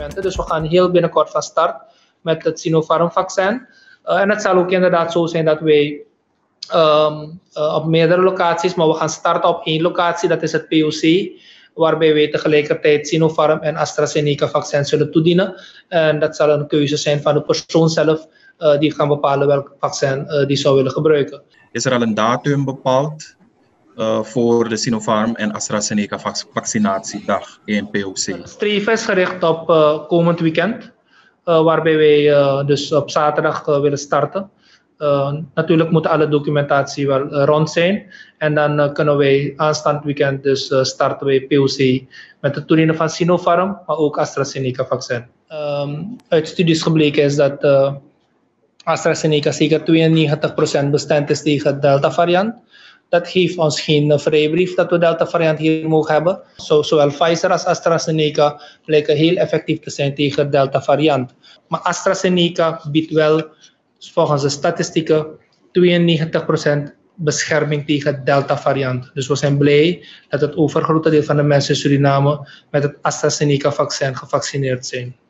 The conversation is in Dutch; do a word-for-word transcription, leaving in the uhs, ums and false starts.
documenten. Dus we gaan heel binnenkort van start met het Sinopharm vaccin. Uh, en het zal ook inderdaad zo zijn dat wij um, uh, op meerdere locaties, maar we gaan starten op één locatie, dat is het P O C, waarbij wij tegelijkertijd Sinopharm en AstraZeneca vaccin zullen toedienen. En dat zal een keuze zijn van de persoon zelf, uh, die gaan bepalen welk vaccin uh, die zou willen gebruiken. Is er al een datum bepaald uh, voor de Sinopharm en AstraZeneca vac vaccinatiedag in P O C? Het streven is gericht op uh, komend weekend, uh, waarbij wij uh, dus op zaterdag uh, willen starten. Uh, natuurlijk moet alle documentatie wel uh, rond zijn. En dan uh, kunnen wij aanstaand weekend dus uh, starten bij P O C met het toedienen van Sinopharm, maar ook AstraZeneca vaccin. Um, uit studies gebleken is dat uh, AstraZeneca zeker tweeënnegentig procent bestand is tegen de Delta variant. Dat geeft ons geen uh, vrijbrief dat we Delta variant hier mogen hebben. Zo, zowel Pfizer als AstraZeneca blijken heel effectief te zijn tegen de Delta variant. Maar AstraZeneca biedt wel volgens de statistieken tweeënnegentig procent bescherming tegen de Delta variant. Dus we zijn blij dat het overgrote deel van de mensen in Suriname met het AstraZeneca vaccin gevaccineerd zijn.